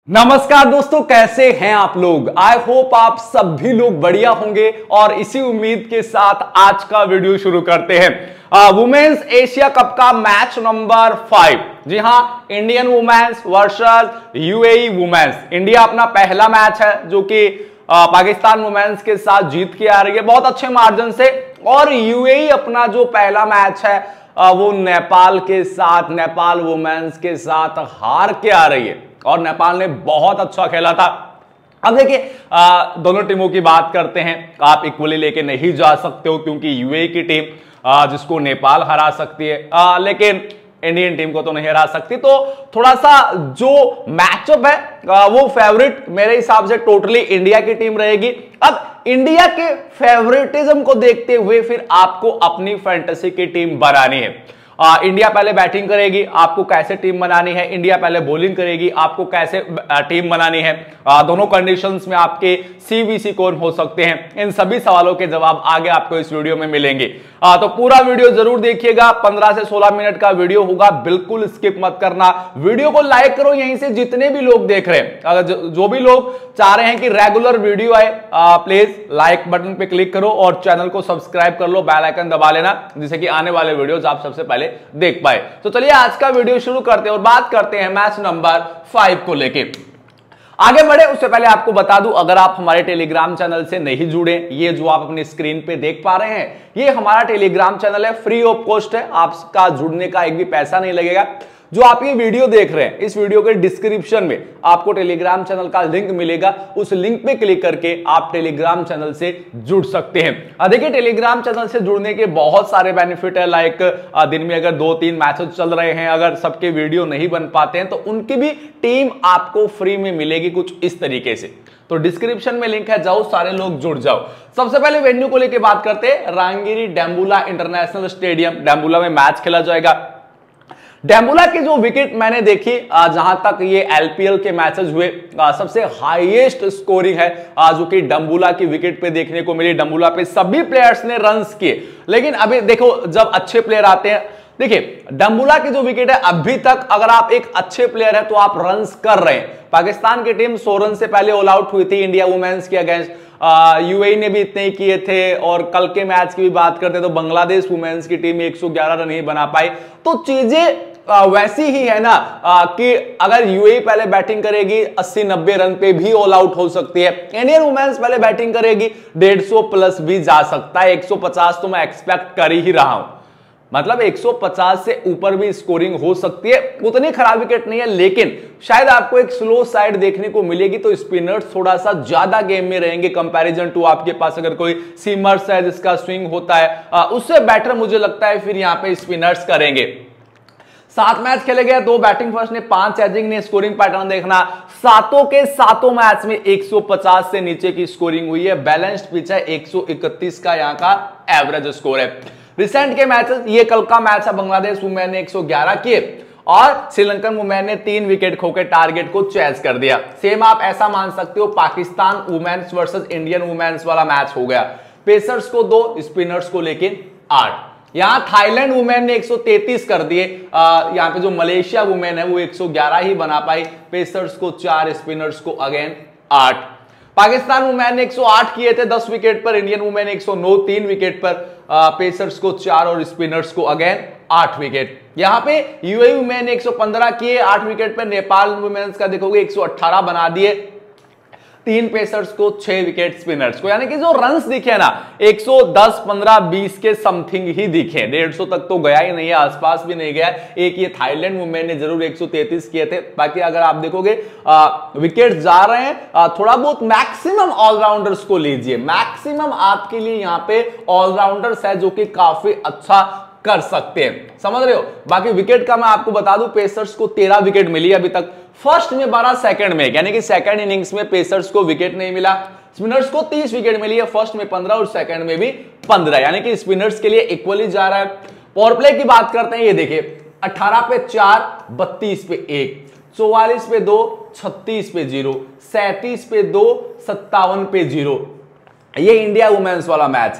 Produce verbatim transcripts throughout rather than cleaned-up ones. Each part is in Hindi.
नमस्कार दोस्तों, कैसे हैं आप लोग। आई होप आप सभी लोग बढ़िया होंगे और इसी उम्मीद के साथ आज का वीडियो शुरू करते हैं। वुमेन्स एशिया कप का मैच नंबर फाइव। जी हां, Indian womens versus UAE womens. India अपना पहला मैच है जो कि पाकिस्तान वुमेन्स के साथ जीत के आ रही है बहुत अच्छे मार्जिन से, और यूएई अपना जो पहला मैच है वो नेपाल के साथ, नेपाल वुमेन्स के साथ हार के आ रही है और नेपाल ने बहुत अच्छा खेला था। अब देखिए, दोनों टीमों की बात करते हैं। आप इक्वली लेके नहीं जा सकते हो क्योंकि यूएई की टीम आ, जिसको नेपाल हरा सकती है, आ, लेकिन इंडियन टीम को तो नहीं हरा सकती। तो थोड़ा सा जो मैचअप है आ, वो फेवरेट मेरे हिसाब से टोटली इंडिया की टीम रहेगी। अब इंडिया के फेवरेटिज्म को देखते हुए फिर आपको अपनी फैंटेसी की टीम बनानी है। आ, इंडिया पहले बैटिंग करेगी, आपको कैसे टीम बनानी है। इंडिया पहले बॉलिंग करेगी, आपको कैसे टीम बनानी है। आ, दोनों कंडीशंस में आपके सीवीसी कौन हो सकते हैं, इन सभी सवालों के जवाब आगे आपको इस वीडियो में मिलेंगे। आ, तो पूरा वीडियो जरूर देखिएगा। पंद्रह से सोलह मिनट का वीडियो होगा, बिल्कुल स्किप मत करना। वीडियो को लाइक करो यहीं से जितने भी लोग देख रहे हैं। अगर जो, जो भी लोग चाह रहे हैं कि रेगुलर वीडियो आए, प्लीज लाइक बटन पे क्लिक करो और चैनल को सब्सक्राइब कर लो, बेल आइकन दबा लेना, जिससे कि आने वाले वीडियोस आप सबसे पहले देख पाए। तो चलिए आज का वीडियो शुरू करते हैं और बात करते हैं मैच नंबर फाइव को लेके। आगे बढ़े उससे पहले आपको बता दूं, अगर आप हमारे टेलीग्राम चैनल से नहीं जुड़े, ये जो आप अपनी स्क्रीन पे देख पा रहे हैं ये हमारा टेलीग्राम चैनल है, फ्री ऑफ कॉस्ट है, आपका जुड़ने का एक भी पैसा नहीं लगेगा। जो आप ये वीडियो देख रहे हैं, इस वीडियो के डिस्क्रिप्शन में आपको टेलीग्राम चैनल का लिंक मिलेगा, उस लिंक पे क्लिक करके आप टेलीग्राम चैनल से जुड़ सकते हैं। देखिए, टेलीग्राम चैनल से जुड़ने के बहुत सारे बेनिफिट है। लाइक दिन में अगर दो तीन मैचेस चल रहे हैं, अगर सबके वीडियो नहीं बन पाते हैं तो उनकी भी टीम आपको फ्री में मिलेगी, कुछ इस तरीके से। तो डिस्क्रिप्शन में लिंक है, जाओ सारे लोग जुड़ जाओ। सबसे पहले वेन्यू को लेकर बात करते हैं। रांगिरी डैम्बुला इंटरनेशनल स्टेडियम, डैम्बुला में मैच खेला जाएगा। डैम्बुला की जो विकेट मैंने देखी, जहां तक ये एलपीएल के मैचेस हुए, सबसे हाईएस्ट स्कोरिंग है जो कि डैम्बुला की विकेट पे देखने को मिली। डैम्बुला पे सभी प्लेयर्स ने रन्स किए, लेकिन अभी देखो जब अच्छे प्लेयर आते हैं, देखिए डैम्बुला की जो विकेट है, अभी तक अगर आप एक अच्छे प्लेयर है तो आप रन्स कर रहे हैं। पाकिस्तान की टीम सौ रन से पहले ऑल आउट हुई थी इंडिया वुमेन्स के अगेंस्ट, यूएई ने भी इतने ही किए थे, और कल के मैच की भी बात करते तो बांग्लादेश वुमेन्स की टीम एक सौ ग्यारह रन ही बना पाई। तो चीजें आ, वैसी ही है ना, आ, कि अगर यूएई पहले बैटिंग करेगी अस्सी नब्बे रन पे भी ऑल आउट हो सकती है। इंडियन वुमेन्स पहले बैटिंग करेगी, डेढ़ सौ प्लस भी जा सकता है। एक सौ पचास तो मैं एक्सपेक्ट कर ही रहा हूं, मतलब एक सौ पचास से ऊपर भी स्कोरिंग हो सकती है। उतनी खराब विकेट नहीं है, लेकिन शायद आपको एक स्लो साइड देखने को मिलेगी। तो स्पिनर्स थोड़ा सा ज्यादा गेम में रहेंगे कंपैरिजन टू आपके पास अगर कोई सीमर्स है जिसका स्विंग होता है, उससे बेटर मुझे लगता है फिर यहां पे स्पिनर्स करेंगे। सात मैच खेले गए, दो बैटिंग फर्स्ट ने, पांच एजिंग ने। स्कोरिंग पैटर्न देखना, सातों के सातों मैच में एक सौ पचास से नीचे की स्कोरिंग हुई है। बैलेंस्ड पिच है, एक सौ इकतीस का यहां का एवरेज स्कोर है। रिसेंट के मैचेस, ये कल का मैच है, बांग्लादेश वुमेन ने एक सौ ग्यारह किए और श्रीलंकन वुमेन ने तीन विकेट खोकर टारगेट को चेज कर दिया। सेम आप ऐसा मान सकते हो Pakistan womens versus Indian womens वाला मैच हो गया। पेसर्स को दो, स्पिनर्स को लेकिन आठ। यहां थाईलैंड वुमेन ने एक सौ तैंतीस कर दिए, यहां पे जो मलेशिया वुमेन है वो एक सौ ग्यारह ही बना पाई। पेसर्स को चार, स्पिनर्स को अगेन आठ। पाकिस्तान वुमेन ने एक सौ आठ किए थे दस विकेट पर, इंडियन वुमेन एक सौ नौ तीन विकेट पर, पेसर्स को चार और स्पिनर्स को अगेन आठ विकेट। यहां पे यूएई वुमेन ने एक सौ पंद्रह किए आठ विकेट पर, नेपाल वुमेन्स का देखोगे एक सौ अठारह बना दिए, तीन पेसर्स को, छह विकेट स्पिनर्स को। यानी कि जो रन्स दिखे ना एक सौ दस, पंद्रह, बीस के समथिंग ही दिखे, डेढ़ सौ तक तो गया ही नहीं है, आसपास भी नहीं गया। एक ये थाईलैंड वुमेन ने जरूर एक सौ तैंतीस किए थे। बाकी अगर आप देखोगे विकेट जा रहे हैं, आ, थोड़ा बहुत मैक्सिमम ऑलराउंडर्स को लीजिए। मैक्सिमम आपके लिए यहाँ पे ऑलराउंडर्स है जो कि काफी अच्छा कर सकते हैं, समझ रहे हो। बाकी विकेट का मैं आपको बता दूं, पेसर्स को तेरह विकेट मिली अभी तक, फर्स्ट में बारह, सेकंड में, यानी कि सेकंड इनिंग्स में पेसर्स को विकेट नहीं मिला। स्पिनर्स को तीस विकेट मिली है, फर्स्ट में पंद्रह और सेकंड में भी पंद्रह, यानी कि स्पिनर्स के लिए इक्वली जा रहा है। पावर प्ले की बात करते हैं, ये देखिए अठारह पे चार, बत्तीस पे एक, चौवालीस पे दो, छत्तीस पे जीरो, सैंतीस पे दो, सत्तावन पे जीरो। ये इंडिया वुमेन्स वाला मैच है।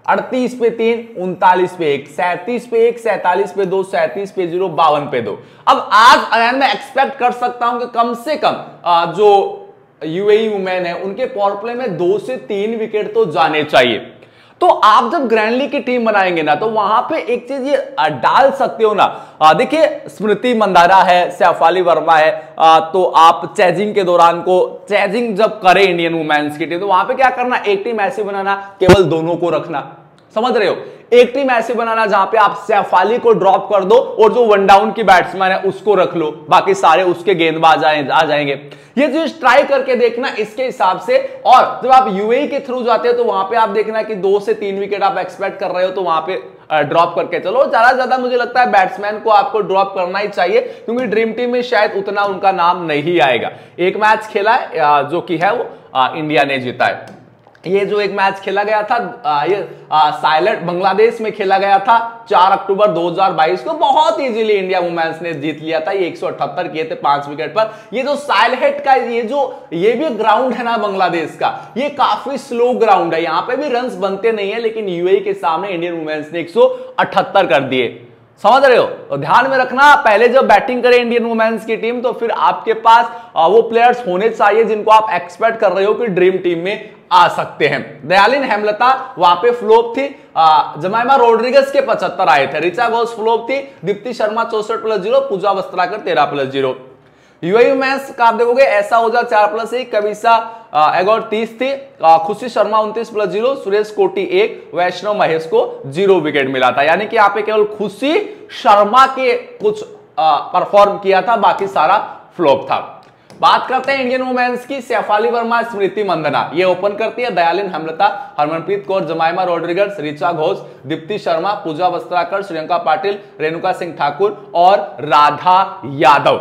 अड़तीस पे तीन, उनतालीस पे एक, सैंतीस पे एक, सैंतालीस पे दो, सैंतीस पे जीरो, बावन पे दो। अब आज अगर मैं एक्सपेक्ट कर सकता हूं कि कम से कम आ, जो यूएई वुमेन है उनके पावर प्ले में दो से तीन विकेट तो जाने चाहिए। तो आप जब ग्रैंडली की टीम बनाएंगे ना तो वहां पे एक चीज ये डाल सकते हो ना, देखिए स्मृति मंदाना है, सैफाली वर्मा है, आ, तो आप चेजिंग के दौरान को चेजिंग जब करे इंडियन वुमेन्स की टीम तो वहां पे क्या करना, एक टीम ऐसी बनाना केवल दोनों को रखना, समझ रहे हो, एक टीम ऐसी बनाना जहां पे आप सैफाली को ड्रॉप कर दो और जो वन डाउन की बैट्समैन है उसको रख लो, बाकी सारे उसके गेंदबाज आ जाएंगे। ये चीज ट्राई करके देखना इसके हिसाब से। और जब आप यूएई के थ्रू जाते हो तो वहां पे आप देखना कि दो से तीन विकेट आप एक्सपेक्ट कर रहे हो तो वहां पे ड्रॉप करके चलो। ज्यादा ज्यादा मुझे लगता है बैट्समैन को आपको ड्रॉप करना ही चाहिए क्योंकि ड्रीम टीम में शायद उतना उनका नाम नहीं आएगा। एक मैच खेला है जो कि है वो इंडिया ने जीता है। ये जो एक मैच खेला गया था आ, ये साइलेंट बांग्लादेश में खेला गया था चार अक्टूबर दो हज़ार बाईस को, बहुत इजीली इंडिया वुमेन्स ने जीत लिया था। ये एक सौ अठहत्तर किए थे पांच विकेट पर। ये जो साइलेंट का ये जो ये भी ग्राउंड है ना बांग्लादेश का, ये काफी स्लो ग्राउंड है, यहाँ पे भी रन्स बनते नहीं है, लेकिन यूएई के सामने इंडियन वुमेन्स ने एक सौ अठहत्तर कर दिए, समझ रहे हो। तो ध्यान में रखना पहले जब बैटिंग करे इंडियन वुमेन्स की टीम तो फिर आपके पास वो प्लेयर्स होने चाहिए जिनको आप एक्सपेक्ट कर रहे हो कि ड्रीम टीम में आ सकते हैं। दयालिन हेमलता वहां पे फ्लॉप थी, जमाइमा रोड्रिगस के पचहत्तर आए थे, रिचा घोष फ्लॉप थी, दीप्ति शर्मा चौसठ प्लस जीरो, पूजा वस्त्राकर तेरह प्लस जीरो। यूएई वुमेन्स का आप देखोगे ऐसा हो जाए चार प्लस एक, कविसा एगोर तीस थी, खुशी शर्मा उनतीस प्लस जीरो, सुरेश कोटी एक, वैष्णव महेश को जीरो विकेट मिला था। यानी कि यहाँ पे केवल खुशी शर्मा के कुछ परफॉर्म किया था, बाकी सारा फ्लॉप था। बात करते हैं इंडियन वुमेन्स की, सैफाली वर्मा, स्मृति मंदाना ये ओपन करती है, दयालिन हेमलता, हरमनप्रीत कौर, जमाइमा रोड्रिगस, रिचा घोष, दीप्ति शर्मा, पूजा वस्त्राकर, श्रियंका पाटिल, रेणुका सिंह ठाकुर और राधा यादव।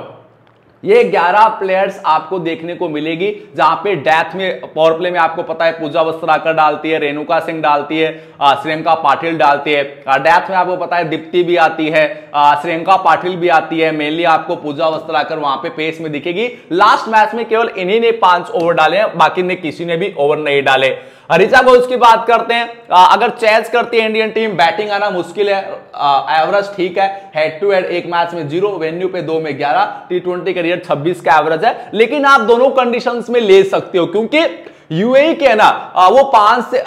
ये ग्यारह प्लेयर्स आपको देखने को मिलेगी जहां पे डेथ में पावर प्ले में आपको पता है पूजा वस्त्राकर डालती है, रेणुका सिंह डालती है, श्रियंका पाटिल डालती है, डेथ में आपको पता है दीप्ति भी आती है, श्रियंका पाटिल भी आती है, मेनली आपको पूजा वस्त्राकर वहां पे पेस में दिखेगी। लास्ट मैच में केवल इन्हीं ने पांच ओवर डाले हैं, बाकी ने किसी ने भी ओवर नहीं डाले। रिचा घोष की बात करते हैं, अगर चेस करती है इंडियन टीम बैटिंग आना मुश्किल है, एवरेज ठीक है, हेड टू हेड एक मैच में जीरो, वेन्यू पे दो में ग्यारह, टी ट्वेंटी करियर छब्बीस का एवरेज है, लेकिन आप दोनों कंडीशंस में ले सकते हो क्योंकि यूएई के ना वो पांच से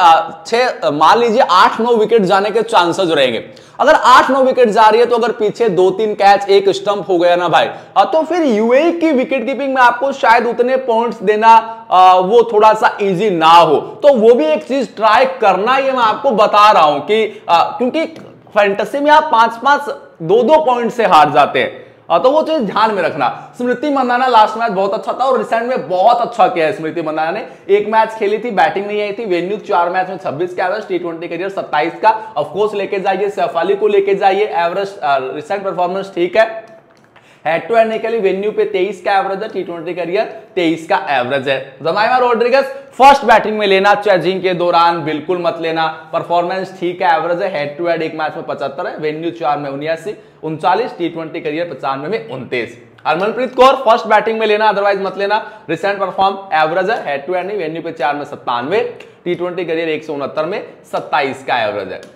छह मान लीजिए आठ नौ विकेट जाने के चांसेस रहेंगे। अगर आठ नौ विकेट जा रही है तो अगर पीछे दो तीन कैच एक स्टंप हो गया ना भाई, तो फिर यूएई की विकेट कीपिंग में आपको शायद उतने पॉइंट्स देना वो थोड़ा सा इजी ना हो, तो वो भी एक चीज ट्राई करना, ये मैं आपको बता रहा हूं कि क्योंकि फैंटेसी में आप पांच पांच दो दो पॉइंट से हार जाते हैं, तो वो चीज ध्यान में रखना। स्मृति मंदाना लास्ट मैच बहुत अच्छा था और रिसेंट में बहुत अच्छा किया है स्मृति मंदाना ने, एक मैच खेली थी, बैटिंग नहीं आई थी, वेन्यू चार मैच में छब्बीस का एवरेज, टी ट्वेंटी करियर सत्ताईस का, ऑफ कोर्स लेके जाइए, सैफाली को लेके जाइए, एवरेज रिसेंट परफॉर्मेंस ठीक है, हेड टू हेड निकली, वेन्यू पे तेईस का एवरेज है, टी ट्वेंटी करियर तेईस का एवरेज है। जमाइमा रोड्रिगस फर्स्ट बैटिंग में लेना, चेजिंग के दौरान बिल्कुल मत लेना, परफॉर्मेंस ठीक है, एवरेज है, हेड टू हेड एक मैच में पचहत्तर है, वेन्यू चार में उन्यासी उनचालीस, टी ट्वेंटी करियर पचानवे में उनतीस। हरमनप्रीत कौर फर्स्ट बैटिंग में लेना, अदरवाइज मत लेना, रिसेंट परफॉर्म एवरेज है, हेड टू हेड नहीं, वेन्यू पे चार में सत्तानवे, टी ट्वेंटी करियर एक सौ उनहत्तर में सत्ताईस का एवरेज है।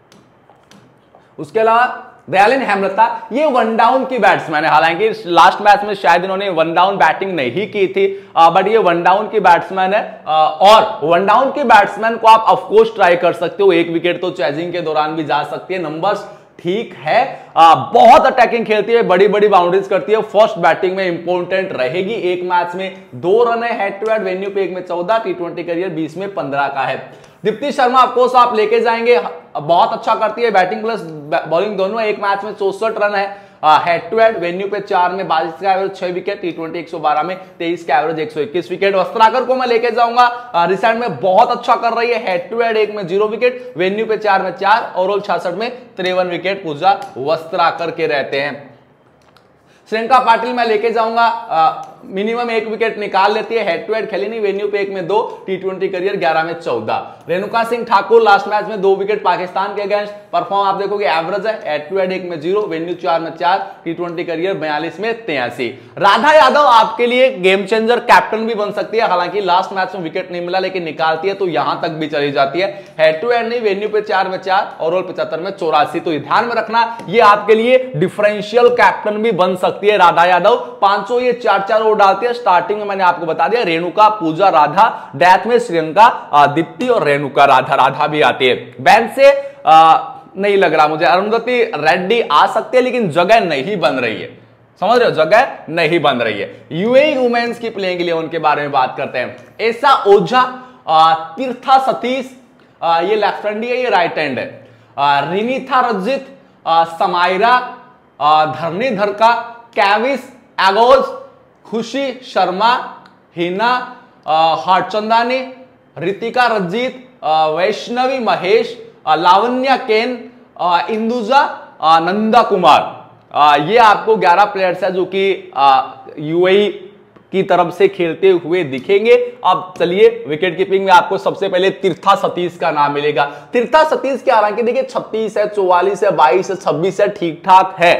उसके अलावा दयालिन हेमलता ये वन डाउन की बैट्समैन है, हालांकि लास्ट मैच में शायद इन्होंने वन डाउन बैटिंग नहीं की थी, बट ये वन डाउन की बैट्समैन है और वन डाउन की बैट्समैन को आप ऑफ कोर्स ट्राई कर सकते हो, एक विकेट तो चेजिंग के दौरान भी जा सकती है, नंबर्स ठीक है, आ, बहुत अटैकिंग खेलती है, बड़ी बड़ी बाउंड्रीज करती है, फर्स्ट बैटिंग में इंपॉर्टेंट रहेगी, एक मैच में दो रन है, हेड टू हेड, वेन्यू पे एक में चौदह, टी ट्वेंटी करियर बीस में पंद्रह का है। दीप्ति शर्मा ऑफकोर्स आप लेके जाएंगे, बहुत अच्छा करती है, बैटिंग प्लस बॉलिंग दोनों, एक मैच में चौसठ रन है, हेड टू हेड, वेन्यू पे चार में बाईस का एवरेज, छह विकेट, टी ट्वेंटी एक सौ बारह में तेईस का एवरेज, एक सौ इक्कीस विकेट। वस्त्राकर को मैं लेके जाऊंगा, रिसेंट में बहुत अच्छा कर रही है, हेड टू हेड एक में जीरो विकेट, वेन्यू पे चार में चार, ओवरऑल छियासठ में तिरपन विकेट पूजा वस्त्राकर के रहते हैं। श्रियंका पाटिल मैं लेके जाऊंगा, मिनिमम एक विकेट निकाल लेती है, हेड टू हेड खेली नहीं, वेन्यू पे एक में दो, टी ट्वेंटी करियर ग्यारह में चौदह। रेणुका सिंह ठाकुर लास्ट मैच में दो विकेट पाकिस्तान के अगेंस्ट, परफॉर्म आप देखोगे एवरेज है, हेड टू हेड एक में जीरो, वेन्यू चार में चार, टी ट्वेंटी करियर बयालीस में तिरासी। राधा यादव आपके लिए गेम चेंजर कैप्टन भी बन सकती है, हालांकि लास्ट मैच में विकेट नहीं मिला लेकिन निकालती है तो यहां तक भी चली जाती है, हेड टू हेड नहीं, वेन्यू पे चार में चार, ओवरऑल पचहत्तर में चौरासी। तो ध्यान में रखना ये आपके लिए डिफरेंशियल कैप्टन भी बन सकती है राधा यादव। पांचों ये चार चार ओवर डालती है, स्टार्टिंग में मैंने आपको बता दिया रेणुका, पूजा, राधा, डेथ में श्रीलंका, दीप्ति और रेणुका, राधा राधा भी आती है। बेंच से आ, नहीं लग रहा मुझे, अरुंधति रेड्डी आ सकती है लेकिन जगह नहीं बन रही है, समझ रहे हो, जगह नहीं बन रही है। यूएई वुमेन्स की प्लेइंग के लिए उनके बारे में बात करते हैं। ऐसा ओझा, तीर्था सतीश, आ, ये लेफ्ट हैंड है, ये राइट हैंड है, रिनीथा रजित, समायरा, धरणीधर का, कैविस एगोज, खुशी शर्मा, हिना हाटचंदानी, रितिका रंजीत, वैष्णवी महेश, लावण्या केन, इंदुजा, नंदा कुमार, ये आपको ग्यारह प्लेयर्स है जो कि यूएई की तरफ से खेलते हुए दिखेंगे। अब चलिए विकेट कीपिंग में आपको सबसे पहले तीर्था सतीश का नाम मिलेगा। तीर्था सतीश की हालांकि देखिए छत्तीस है, चौवालीस है, बाईस है, छब्बीस है, ठीक ठाक है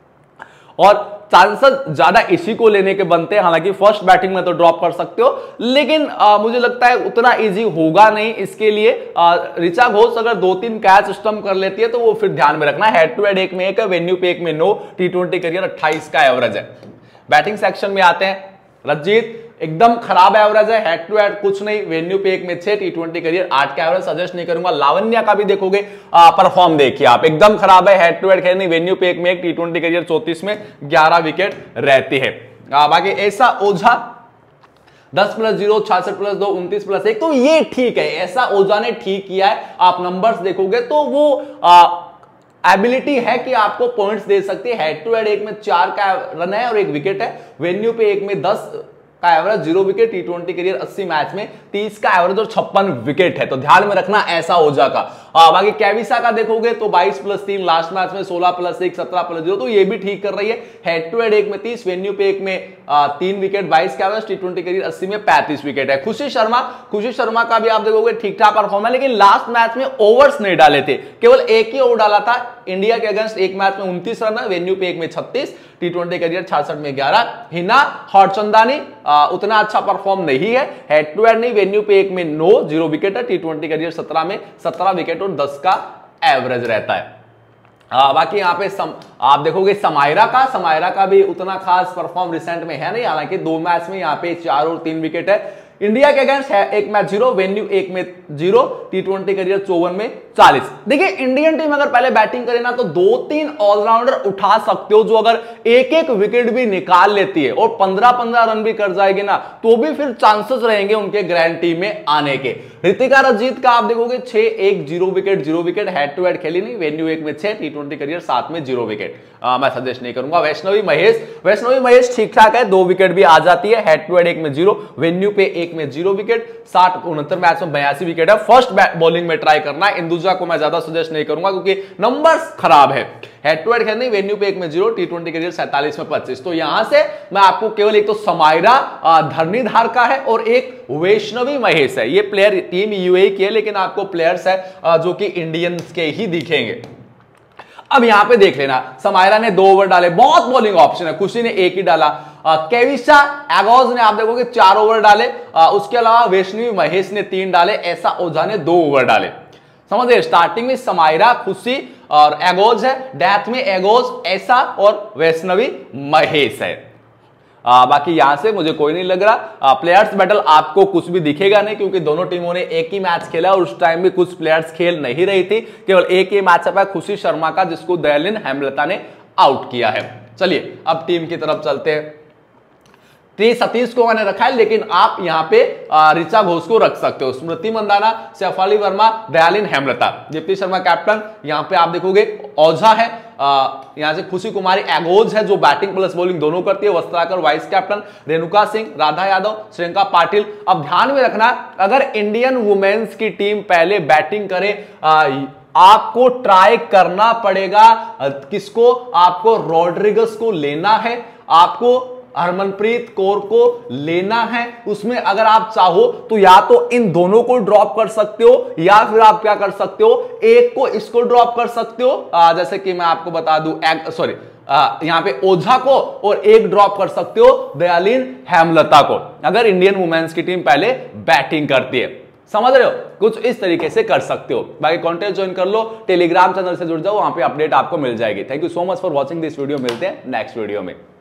और चांसेस ज्यादा इसी को लेने के बनते हैं। हालांकि फर्स्ट बैटिंग में तो ड्रॉप कर सकते हो लेकिन आ, मुझे लगता है उतना इजी होगा नहीं इसके लिए। आ, ऋचा घोष अगर दो तीन कैच स्टम्प कर लेती है तो वो फिर ध्यान में रखना, हेड टू हेड एक में एक है, वेन्यू पे एक में नौ, टी ट्वेंटी करियर अट्ठाईस का एवरेज है। बैटिंग सेक्शन में आते हैं, रंजीत एकदम खराब एवरेज है, हेड टू हेड कुछ नहीं, वेन्यू पे एक में छह, टी ट्वेंटी करियर आठ का एवरेज सजेस्ट नहीं करूंगा। लावण्या का भी देखोगे परफॉर्म देखिए आप, एकदम खराब है, हेड टू हेड खेल नहीं, वेन्यू पे एक में एक, टी ट्वेंटी करियर चौतीस में ग्यारह विकेट रहती है। आ, बाकी ऐसा ओझा दस प्लस जीरो, छियासठ प्लस दो, उनतीस प्लस एक, तो ये ठीक है, ऐसा ओझा ने ठीक किया है। आप नंबर्स देखोगे तो वो आ, एबिलिटी है कि आपको पॉइंट्स दे सकती है। हेड टू हेड एक में चार का रन है और एक विकेट है, वेन्यू पे एक में दस का average, zero wicket, T twenty career अस्सी मैच में तीस का एवरेज और छप्पन विकेट है, तो ध्यान में रखना ऐसा ओझा का। आ, बाकी कैविसा का देखोगे तो बाईस प्लस तीन, लास्ट मैच में सोलह प्लस एक, सत्रह प्लस जीरो, तो ये भी ठीक कर रही है। हेड टू हेड एक में तीस, वेन्यू पे एक में आ, तीन विकेट, बाईस का एवरेज, टी ट्वेंटी करियर अस्सी में पैंतीस विकेट है। खुशी शर्मा, खुशी शर्मा का भी आप देखोगे ठीक ठाक परफॉर्म है लेकिन लास्ट मैच में ओवर्स नहीं डाले थे, केवल एक ही ओवर डाला था इंडिया के अगेंस्ट, एक मैच में उनतीस रन है, वेन्यू पे एक में छत्तीस, टी ट्वेंटी करियर छियासठ में ग्यारह। हिना हाटचंदानी उतना अच्छा परफॉर्म नहीं है, हेड टू हेड नहीं, वेन्यू पे एक में नौ, जीरो विकेट है, टी ट्वेंटी करियर सत्रह में सत्रह विकेट और दस का एवरेज रहता है। आ, बाकी यहाँ पे सम, आप देखोगे समायरा का समायरा का भी उतना खास परफॉर्म रिसेंट में है नहीं, हालांकि दो मैच में यहाँ पे चार और तीन विकेट है। इंडिया के अगेंस्ट है एक मैच जीरो, वेन्यू एक में जीरो, टी ट्वेंटी करियर चौवन में चालीस। देखिए इंडियन टीम अगर पहले बैटिंग करे ना तो दो तीन ऑलराउंडर उठा सकते हो जो अगर एक एक विकेट भी निकाल लेती है और पंद्रह पंद्रह रन भी कर जाएगी ना तो भी फिर चांसेस रहेंगे उनके ग्रैंड टीम में आने के। ऋतिका रंजीत का आप देखोगे छह एक, zero wicket, zero wicket, head to head खेली नहीं, वेन्यू एक में छह, टी ट्वेंटी करियर सात में जीरो विकेट, मैं सजेस्ट नहीं करूंगा। वैष्णवी महेश, वैष्णवी महेश ठीक ठाक है, दो विकेट भी आ जाती है, हेड टू हेड एक में जीरो, वेन्यू पे एक में जीरो विकेट, साठ उनहत्तर मैच में बयासी विकेट है। फर्स्ट बॉलिंग में ट्राई करना है, इंदुजा को मैं ज्यादा सजेस्ट नहीं करूंगा क्योंकि नंबर्स खराब है, हेड टू हेड खेलने, वेन्यू पे एक में जीरो, टी ट्वेंटी करियर सैंतालीस में पच्चीस। तो यहां से मैं आपको केवल एक तो समायरा धरणीधार का है और एक वैष्णवी महेश है, ये प्लेयर टीम यूएई की है लेकिन आपको प्लेयर्स है जो कि इंडियंस के ही दिखेंगे। अब यहां पे देख लेना, समायरा ने दो ओवर डाले, बहुत बॉलिंग ऑप्शन है, खुशी ने एक ही डाला, केविसा एगोज ने आप देखोगे चार ओवर डाले, आ, उसके अलावा वैष्णवी महेश ने तीन डाले, ऐसा ओझा ने दो ओवर डाले। समझे, स्टार्टिंग में समायरा, खुशी और एगोज है, डेथ में एगोज, ऐसा और वैष्णवी महेश है। आ, बाकी यहां से मुझे कोई नहीं लग रहा प्लेयर्स बैटल आपको कुछ भी दिखेगा नहीं क्योंकि दोनों टीमों ने एक ही मैच खेला और उस टाइम भी कुछ प्लेयर्स खेल नहीं रही थी, केवल एक ही मैचअप है खुशी शर्मा का जिसको दयालिन हेमलता ने आउट किया है। चलिए अब टीम की तरफ चलते हैं। टी सतीश को मैंने रखा है लेकिन आप यहां पे ऋचा घोष को रख सकते हो, स्मृति मंदाना, शेफाली वर्मा, दयालिन हेमलता, दीप्ति शर्मा कैप्टन, यहां पे आप देखोगे ओझा है, यहां से खुशी कुमारी एगोज है जो बैटिंग प्लस बॉलिंग दोनों करती है, वस्त्राकर वाइस कैप्टन, रेणुका सिंह, राधा यादव, श्रियंका पाटिल। अब ध्यान में रखना अगर इंडियन वुमेन्स की टीम पहले बैटिंग करे आ, आपको ट्राई करना पड़ेगा किसको, आपको रॉड्रिगस को लेना है, आपको हरमनप्रीत कौर को लेना है, उसमें अगर आप चाहो तो या तो इन दोनों को ड्रॉप कर सकते हो या फिर आप क्या कर सकते हो, एक को इसको ड्रॉप कर सकते हो। आ, जैसे कि मैं आपको बता दूं, सॉरी यहां पे ओझा को, और एक ड्रॉप कर सकते हो दयालीन हेमलता को, अगर इंडियन वुमेन्स की टीम पहले बैटिंग करती है। समझ रहे हो, कुछ इस तरीके से कर सकते हो। बाकी कॉन्टेस्ट ज्वाइन कर लो, टेलीग्राम चैनल से जुड़ जाओ, वहां पे अपडेट आपको मिल जाएगी। Thank you so much for watching this video. मिलते हैं नेक्स्ट वीडियो में।